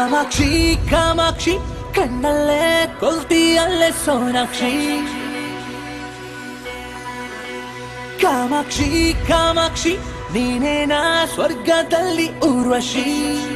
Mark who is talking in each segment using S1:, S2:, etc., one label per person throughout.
S1: ಕಾಮಾಕ್ಷಿ ಕಾಮಾಕ್ಷಿ ಕಣ್ಣಲ್ಲೇ ಕೊಲ್ತಿಯಲ್ಲೇ ಸೋನಾಕ್ಷಿ ಕಾಮಾಕ್ಷಿ ಕಾಮಾಕ್ಷಿ ನೀನೇನಾ ಸ್ವರ್ಗದಲ್ಲಿ ಊರ್ವಶಿ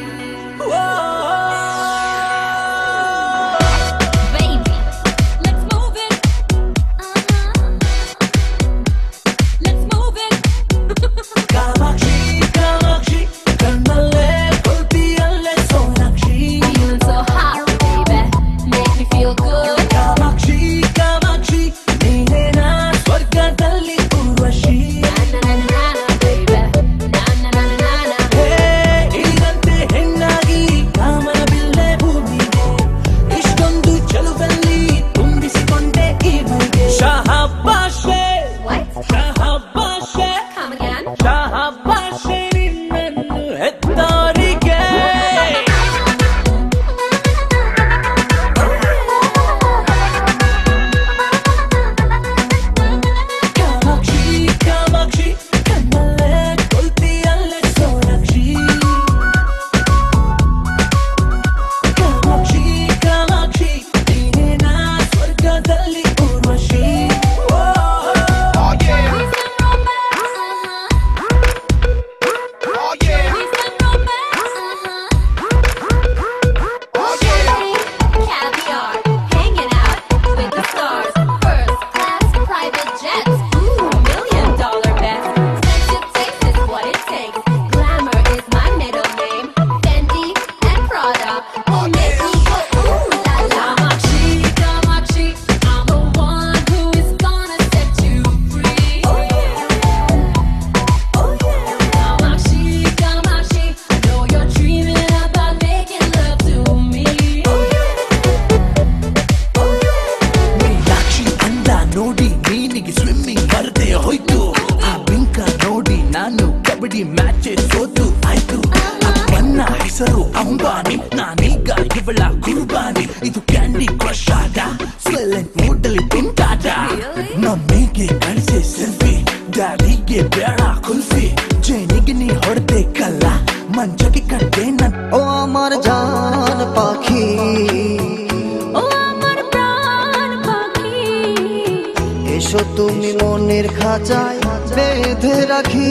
S2: তুমি মনের খাঁচায় বেঁধে রাখি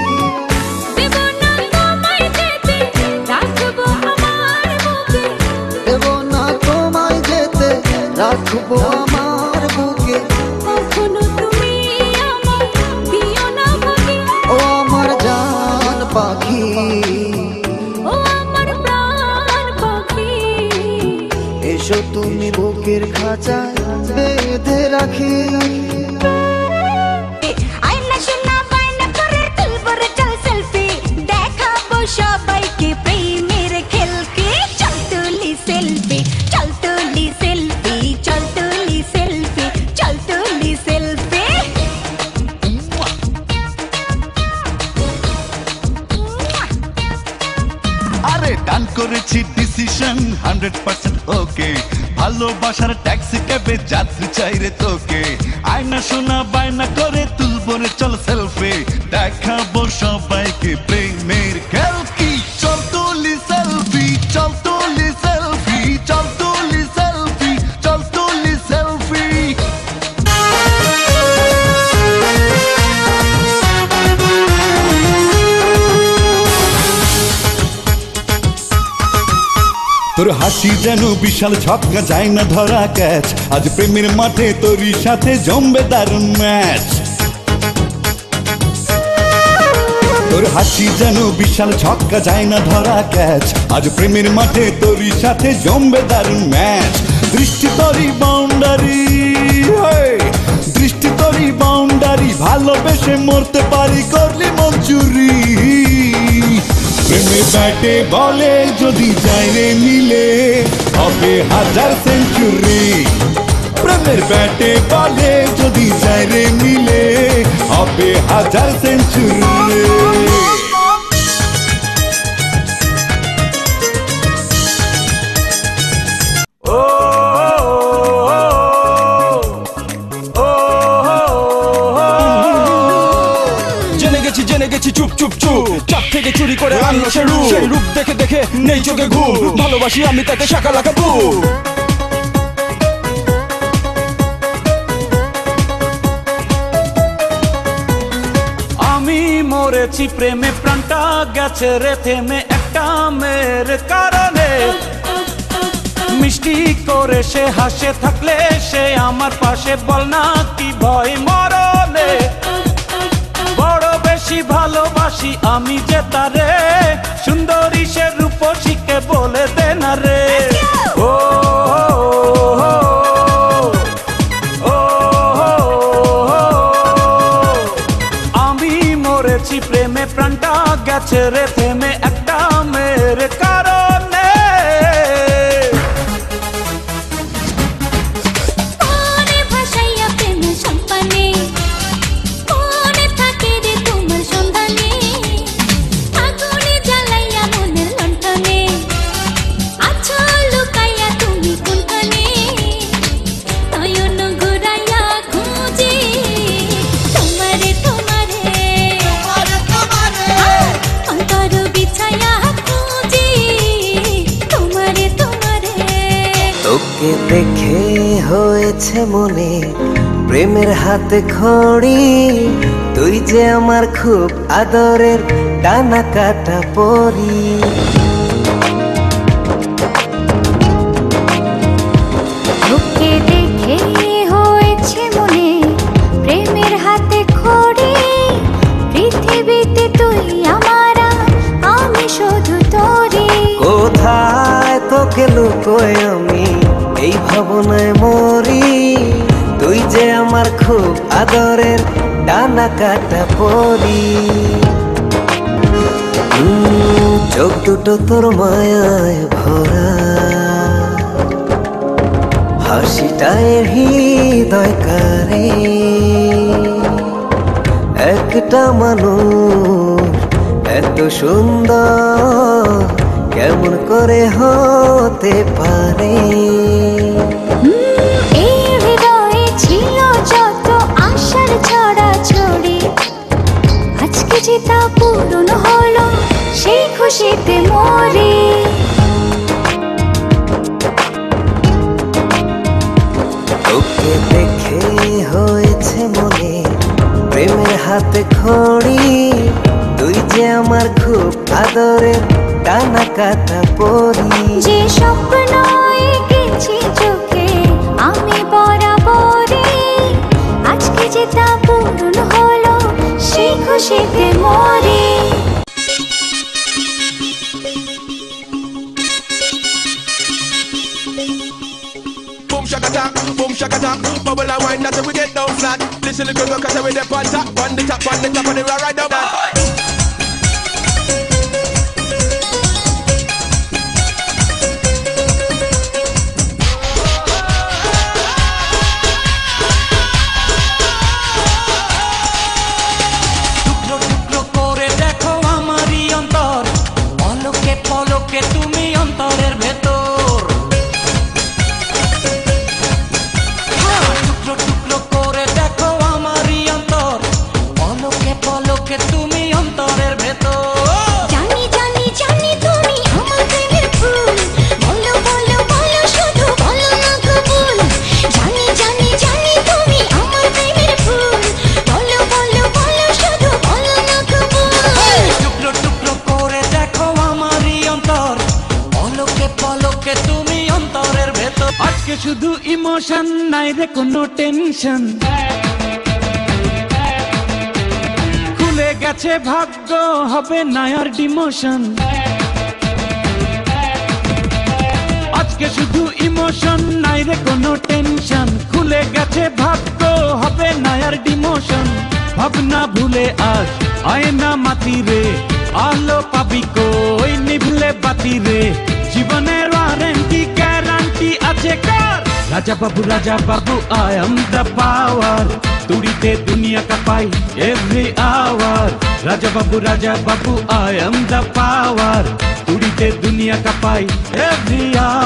S2: দেব না তোমায় যেতে রাখবো আমার বুকে কখনো তুমি আমায় দিও না ভাগে ও আমার জান পাখি ও আমার প্রাণ পাখি এসো তুমি বুকের খাঁচায় বেঁধে রাখি সবাইকে প্রেমের খেলকে চল তুলি সেলফি চল তুলি সেলফি চল তুলি সেলফি চল তুলি সেলফি
S3: আরে ডান করেছি ডিসিশন 100% ওকে ভালোবাসার ট্যাক্সি ক্যাবে যাত্রী চাইরে তোকে আয়না সোনা বায়না করে তুলবো রে চল সেলফি দেখাবো সবাইকে প্রেমের খেল কি চল তুলি সেলফি চল তুলি সেলফি চল তুলি সেলফি চল তুলি সেলফি তোর হাসি যেন বিশাল ছক্কা যায় না ধরা ক্যাচ আজ প্রেমের মাঠে তোরই সাথে জমবে দারুণ ম্যাচ তোর হাসি যেন বিশাল ছক্কা যায় না ধরা ক্যাচ আজ প্রেমের মাঠে তোরই সাথে জমবে দারুণ ম্যাচ দৃষ্টি তোরই বাউন্ডারি দৃষ্টি তোরই বাউন্ডারি ভালোবেসে মরতে পারি করলি মঞ্জুরি প্রেমে ব্যাটে বলে যদি যায় রে মিলে হবে 1000 সেঞ্চুরি প্রেমের ব্যাটে বলে যদি যায় রে মিলে হবে 1000 সেঞ্চুরি
S4: জেনে গেছি চুপ চুপ চুপ চাপ থেকে চুরি করে আনলো সে রূপ দেখে দেখে থাকে নেই চোখে ঘুম, ভালোবাসি আমি তাকে শাকা লাগাবো।
S1: আমি মরেছি প্রেমে, প্রাণটা গেছে রে থেমে একটা মেয়ের কারণে। মিষ্টি করে সে হাসে থাকলে সে আমার পাশে, বল না কি ভয় মরণে। বড় বেশি ভালোবাসি আমি যে তারে, সুন্দরী সে রূপসীকে বলে দে না রে। ও আমি মরেছি প্রেমে, প্রাণটা গেছে রে থেমে একটা মেয়ের কারণে।
S5: তোকে দেখে হয়েছে মনে প্রেমের হাতে খড়ি, তুই যে আমার খুব আদরের ডানা কাটা পরি।
S2: তোকে দেখে হয়েছে মনে প্রেমের হাতে খড়ি, পৃথিবীতে তুই আমার, আমি শুধু তোরি।
S5: কোথায় তোকে লুকোয় আমি এই ভাবনায় মরি, তুই যে আমার খুব আদরের ডানা কাটা পরি। চোখ দুটো তোর মায়ায় ভরা, হাসিটায় হৃদয় কারে। একটা মানুষ এত সুন্দর কেমন করে হতে পারে।
S2: এই হৃদয়ে ছিল যত আশার ছড়াছড়ি, আজকে যে তা পূরণ হলো সেই খুশিতে মরি।
S5: তোকে দেখে হয়েছে মনে প্রেমের হাতে খড়ি, তুই যে আমার খুব আদরের ডানা কাটা পরি।
S2: যে স্বপ্ন এঁকেছি চোখে আমি বরাবরই, আজকে যে তা পূরণ হলো সেই খুশিতে মরি।
S6: Boom shaka tang, boom shaka tang. Bubble and wine, that's how we get down flat. Listen to the girl, cause we dey on top, on the top, of the right down.
S1: টুকরো টুকরো করে দেখো আমারই অন্তর, পলকে পলকে তুমি অন্তরের ভেতর। টুকরো টুকরো করে দেখো আমারই অন্তর, পলকে পলকে তুমি অন্তরের ভেতর।
S2: জানি জানি জানি তুমি আমার প্রেমের ফুল, বলো বলো বলো শুধু বলো না কবুল। জানি জানি জানি তুমি আমার প্রেমের ফুল, বলো বলো বলো শুধু বলো না কবুল।
S1: টুকরো টুকরো করে দেখো আমারই অন্তর, পলকে পলকে তুমি অন্তরের ভেতর। আজকে শুধু ইমোশন, নাই রে কোনো টেনশন। খুলে গেছে ভাগ্য, হবে না আর ডিমোশন। আজকে শুধু ইমোশন, নাই রে কোনো টেনশন। খুলে গেছে ভাগ্য, হবে না আর ডিমোশন। ভাবনা ভুলে আজ আয়না মাতি রে, আলো পাবি কই নিভলে বাতি রে। জীবনের ওয়ারেন্টি গ্যারান্টি আছে কার? Raja Babu I am the power. তুড়িতে দুনিয়া কাঁপাই every hour. Raja Babu I am the power. তুড়িতে দুনিয়া কাঁপাই এভরি আওয়ার।